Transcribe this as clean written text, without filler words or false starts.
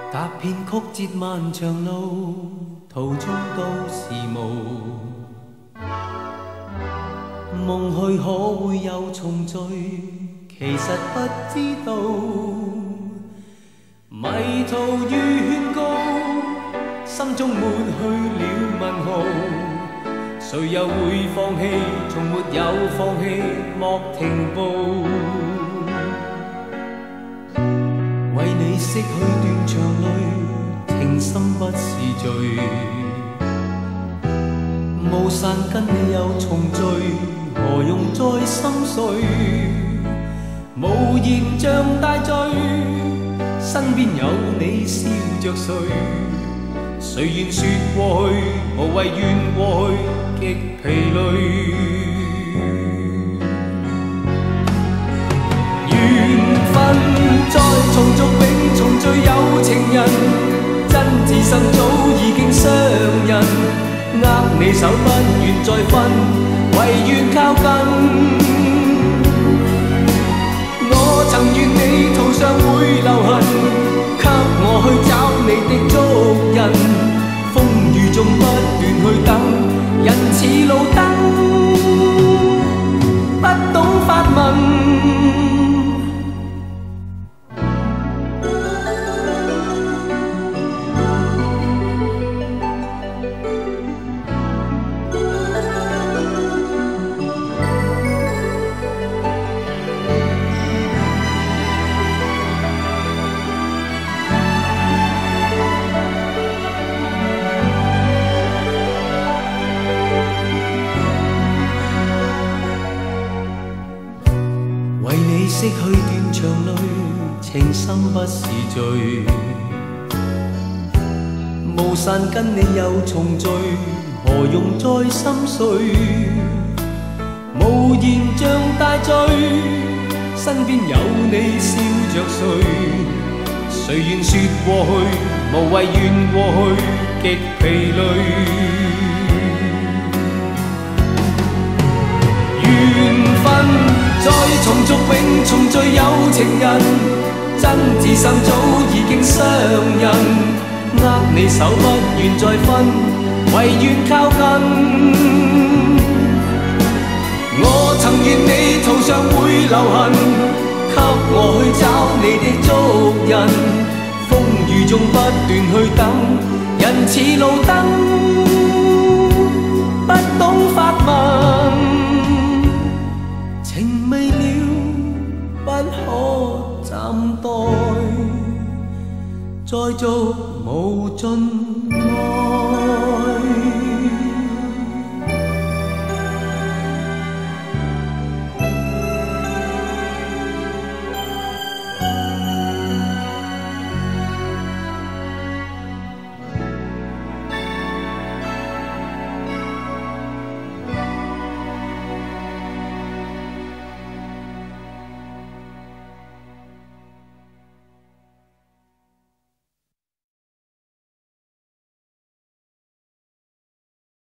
踏遍曲折漫长路，途中都是雾。梦去可會有重聚？其實不知道。迷途如勸告，心中抹去了問號。誰又會放棄？從沒有放棄，莫停步。為你拭去斷腸淚，情深不是罪。無散跟你有重聚，何用再心碎？無言像大醉，身邊有你笑着睡。誰願說過去，無謂怨過去，極疲累。緣分再重續永重聚有情人，真摯心早已經傷人。握你手不願再分，唯願靠近。我曾願你途上會留痕，給我去找你的足印。風雨中不斷去等，人似路燈，不懂發問。為你拭去斷腸淚，情深不是罪。無散跟你有重聚，何用再心碎？無言像大醉，身邊有你笑着睡。誰願說過去，無謂怨過去，極疲累。緣分再重續永重聚有情人，真摯心早已經傷人。握你手不願再分，唯願靠近。我曾願你途上會留痕，給我去找你的足印。風雨中不斷去等，人似路燈，不懂發問。情未了，不可暫待，再續無盡愛。